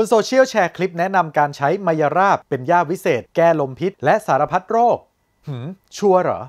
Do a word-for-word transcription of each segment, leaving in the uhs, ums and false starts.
นโซเชียลแชร์คลิปแนะนำการใช้มายาราบเป็นยาวิเศษแก้ลมพิษและสารพัดโรคหืมชัวร์เหรอ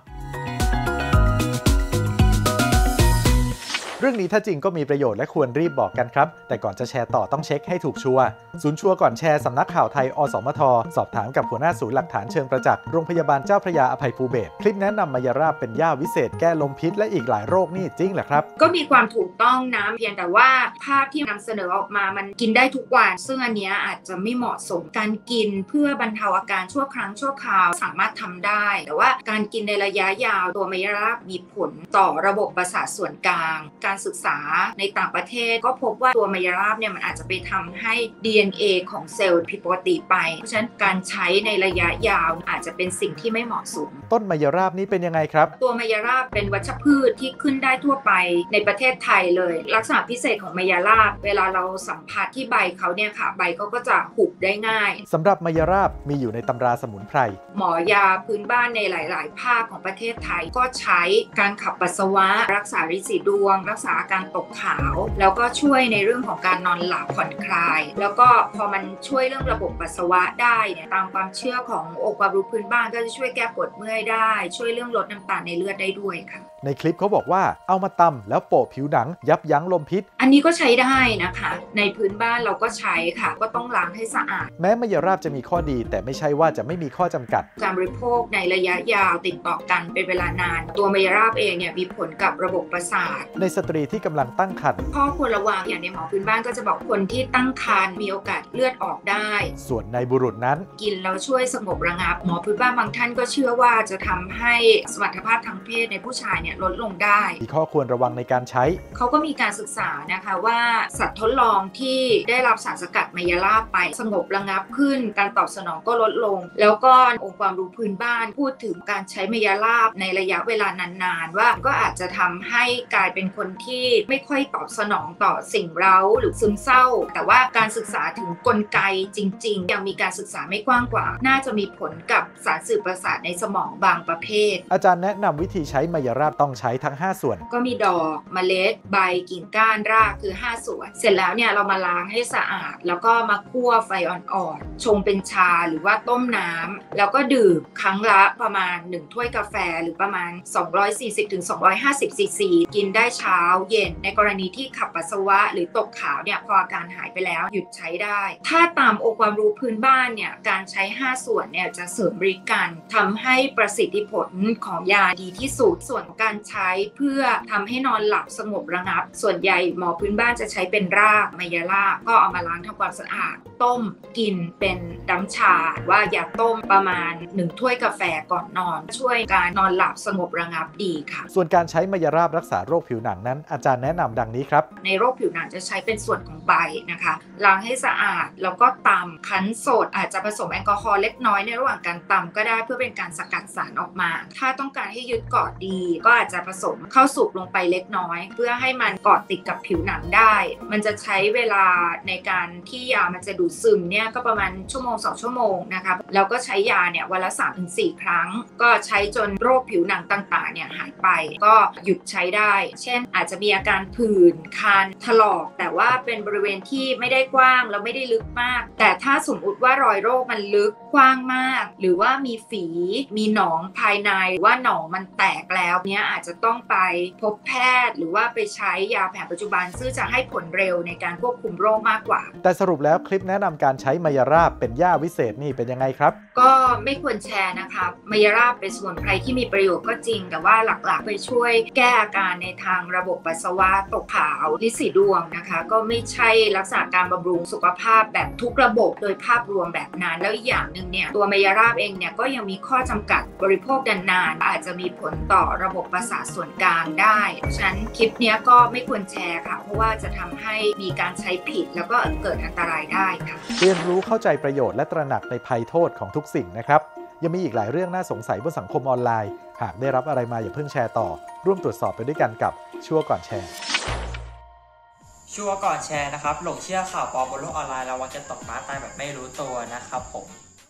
เรื่องนี้ถ้าจริงก็มีประโยชน์และควรรีบบอกกันครับแต่ก่อนจะแชร์ต่อต้องเช็คให้ถูกชัวร์ศูนย์ชัวร์ก่อนแชร์สำนักข่าวไทยอสมทสอบถามกับหัวหน้าศูนย์หลักฐานเชิงประจักษ์โรงพยาบาลเจ้าพระยาอภัยภูเบศรคลิปแนะนำมายาราบเป็นยาวิเศษแก้ลมพิษและอีกหลายโรคนี่จริงเหรอครับก็มีความถูกต้องนะเพียงแต่ว่าภาพที่นำเสนอออกมามันกินได้ทุกวันซึ่งอันนี้อาจจะไม่เหมาะสมการกินเพื่อบรรเทาอาการชั่วครั้งชั่วคราวสามารถทำได้แต่ว่าการกินในระยะยาวตัวมายาราบมีผลต่อระบบประสาทส่วนกลางการศึกษาในต่างประเทศก็พบว่าตัวมายาราบเนี่ยมันอาจจะไปทำให้ ดี เอ็น เอ ของเซลล์ผิดปกติไปเพราะฉะนั้นการใช้ในระยะยาวอาจจะเป็นสิ่งที่ไม่เหมาะสมต้นมายาราบนี้เป็นยังไงครับตัวมายาราบเป็นวัชพืชที่ขึ้นได้ทั่วไปในประเทศไทยเลยลักษณะพิเศษของมายาราบเวลาเราสัมผัสที่ใบเขาเนี่ยค่ะใบเขาก็จะหุบได้ง่ายสำหรับมายาราบมีอยู่ในตำราสมุนไพรหมอยาพื้นบ้านในหลายๆภาคของประเทศไทยก็ใช้การขับปัสสาวะรักษาฤทธิ์สีดวงรักษาอาการตกขาวแล้วก็ช่วยในเรื่องของการนอนหลับผ่อนคลายแล้วก็พอมันช่วยเรื่องระบบปัสสาวะได้เนี่ยตามความเชื่อขององค์ความรู้พื้นบ้านก็จะช่วยแก้ปวดเมื่อยได้ช่วยเรื่องลดน้ำตาลในเลือดได้ด้วยค่ะในคลิปเขาบอกว่าเอามาตำแล้วโปะผิวหนังยับยั้งลมพิษอันนี้ก็ใช้ได้นะคะในพื้นบ้านเราก็ใช้ค่ะก็ต้องล้างให้สะอาดแม้มายาราบจะมีข้อดีแต่ไม่ใช่ว่าจะไม่มีข้อจำกัดการบริโภคในระยะยาวติดต่อกันเป็นเวลานานตัวมายาราบเองเนี่ยมีผลกับระบบประสาทในสตรีที่กำลังตั้งครรภ์ข้อควรระวังอย่างในหมอพื้นบ้านก็จะบอกคนที่ตั้งครรภ์มีโอกาสเลือดออกได้ส่วนในบุรุษนั้นกินแล้วช่วยสงบระงับหมอพื้นบ้านบางท่านก็เชื่อว่าจะทำให้สมรรถภาพทางเพศในผู้ชายเนี่ยลดลงได้มีข้อควรระวังในการใช้เขาก็มีการศึกษานะคะว่าสัตว์ทดลองที่ได้รับสารสกัดมายาราบไปสงบระงับขึ้นการตอบสนองก็ลดลงแล้วก็องค์ความรู้พื้นบ้านพูดถึงการใช้มายาราบในระยะเวลานานๆว่าก็อาจจะทำให้กลายเป็นคนที่ไม่ค่อยตอบสนองต่อสิ่งเร้าหรือซึมเศร้าแต่ว่าการศึกษาถึงกลไกจริงๆยังมีการศึกษาไม่กว้างกว่าน่าจะมีผลกับสารสื่อประสาทในสมองบางประเภทอาจารย์แนะนำวิธีใช้มายาราบต้องใช้ทั้งห้าส่วนก็มีดอกเมล็ดใบกิ่งก้านรากคือห้าส่วนเสร็จแล้วเนี่ยเรามาล้างให้สะอาดแล้วก็มาคั่วไฟอ่อนๆชงเป็นชาหรือว่าต้มน้ำแล้วก็ดื่มครั้งละประมาณหนึ่งถ้วยกาแฟหรือประมาณสองร้อยสี่สิบถึงสองร้อยห้าสิบซีซีกินได้เช้าเย็นในกรณีที่ขับปัสสาวะหรือตกขาวเนี่ยพออาการหายไปแล้วหยุดใช้ได้ถ้าตามองค์ความรู้พื้นบ้านเนี่ยการใช้ห้าส่วนเนี่ยจะเสริมบริการทำให้ประสิทธิผลของยาดีที่สุดส่วนการใช้เพื่อทำให้นอนหลับสงบระงับส่วนใหญ่หมอพื้นบ้านจะใช้เป็นรากมายาราบก็เอามาล้างทำความสะอาดต้มกินเป็นน้ำชาว่าอย่าต้มประมาณหนึ่งถ้วยกาแฟก่อนนอนช่วยการนอนหลับสงบระงับดีค่ะส่วนการใช้มายาราบรักษาโรคผิวหนังนั้นอาจารย์แนะนำดังนี้ครับในโรคผิวหนังจะใช้เป็นส่วนของใบนะคะล้างให้สะอาดแล้วก็ตำคั้นสดอาจจะผสมแอลกอฮอล์เล็กน้อยในระหว่างการตำก็ได้เพื่อเป็นการสกัดสารออกมาถ้าต้องการให้ยึดเกาะดีก็อาจจะผสมข้าวสุกลงไปเล็กน้อยเพื่อให้มันเกาะติดกับผิวหนังได้มันจะใช้เวลาในการที่ยามันจะดูดซึมเนี่ยก็ประมาณชั่วโมงสองชั่วโมงนะคะแล้วก็ใช้ยาเนี่ยวันละ สามถึงสี่ ครั้งก็ใช้จนโรคผิวหนังต่างๆเนี่ยหายไปก็หยุดใช้ได้เช่นอาจจะมีอาการผื่นคันถลอกแต่ว่าเป็นบริเวณที่ไม่ได้กว้างแล้วไม่ได้ลึกมากแต่ถ้าสมมติว่ารอยโรคมันลึกกว้างมากหรือว่ามีฝีมีหนองภายในหรือว่าหนองมันแตกแล้วเนี้ยอาจจะต้องไปพบแพทย์หรือว่าไปใช้ยาแผนปัจจุบันซึ่งจะให้ผลเร็วในการควบคุมโรคมากกว่าแต่สรุปแล้วคลิปแนะนำการใช้มายาราบเป็นยาวิเศษนี่เป็นยังไงครับก็ไม่ควรแชร์นะคะมายาราบเป็นสมุนไพรที่มีประโยชน์ก็จริงแต่ว่าหลักๆไปช่วยแก้อาการในทางระบบปัสสาวะตกขาวฤทธิ์สีดวงนะคะก็ไม่ใช่ลักษณะการบำรุงสุขภาพแบบทุกระบบโดยภาพรวมแบบนั้นแล้วอีกอย่างหนึ่งเนี่ยตัวมายาราบเองเนี่ยก็ยังมีข้อจำกัดบริโภคนานๆอาจจะมีผลต่อระบบประสาทส่วนกลางได้เพราะฉะนั้นคลิปนี้ก็ไม่ควรแชร์ค่ะเพราะว่าจะทำให้มีการใช้ผิดแล้วก็เกิดอันตรายได้ค่ะเรียนรู้เข้าใจประโยชน์และตระหนักในภัยโทษของทุกสิ่งนะครับยังมีอีกหลายเรื่องน่าสงสัยบนสังคมออนไลน์หากได้รับอะไรมาอย่าเพิ่งแชร์ต่อร่วมตรวจสอบไปด้วยกันกับชัวร์ก่อนแชร์ชัวร์ก่อนแชร์นะครับหลงเชื่อข่าวปลอมบนโลกออนไลน์แล้ววังจะตกม้าตายแบบไม่รู้ตัวนะครับผม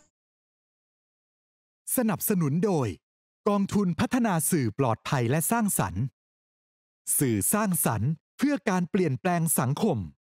สนับสนุนโดยกองทุนพัฒนาสื่อปลอดภัยและสร้างสรรค์สื่อสร้างสรรค์เพื่อการเปลี่ยนแปลงสังคม